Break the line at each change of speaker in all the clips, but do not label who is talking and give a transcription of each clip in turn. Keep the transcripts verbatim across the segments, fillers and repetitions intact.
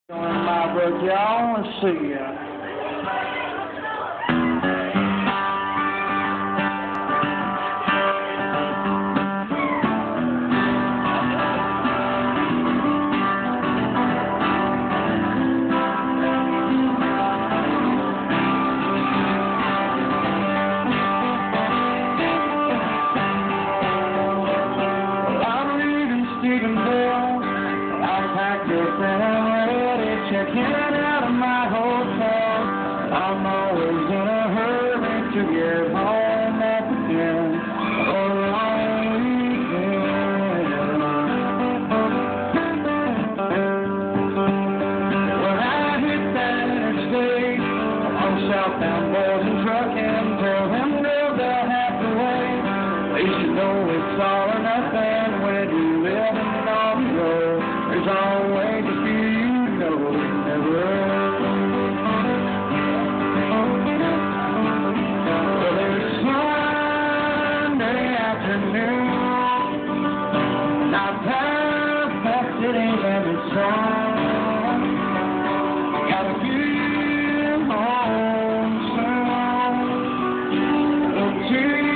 On my book, y'all. Let's see. Uh, I'm leaving Stephenville. I'm packed up and I'm ready. Checking out of my hotel. I'm always in a hurry to get home at the end of a long weekend. When I hit that interstate, I'm southbound boys and trucking. Tell them girls they'll have to wait. They should know it's all or nothing when you live on the road. There's always a few you know that never ends. Well, there's Sunday afternoon, not past past it ain't every song. Gotta get home soon. Until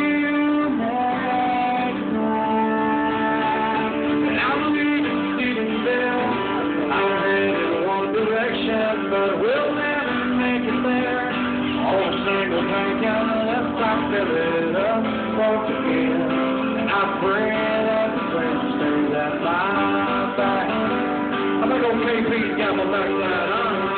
next time. And I'm leaving Stephenville. I'm headed one direction, but we'll never make it there. On a single drink on the left, I fill it up once again. And I pray that the friend stays at my back. I think old K P's got my backside on.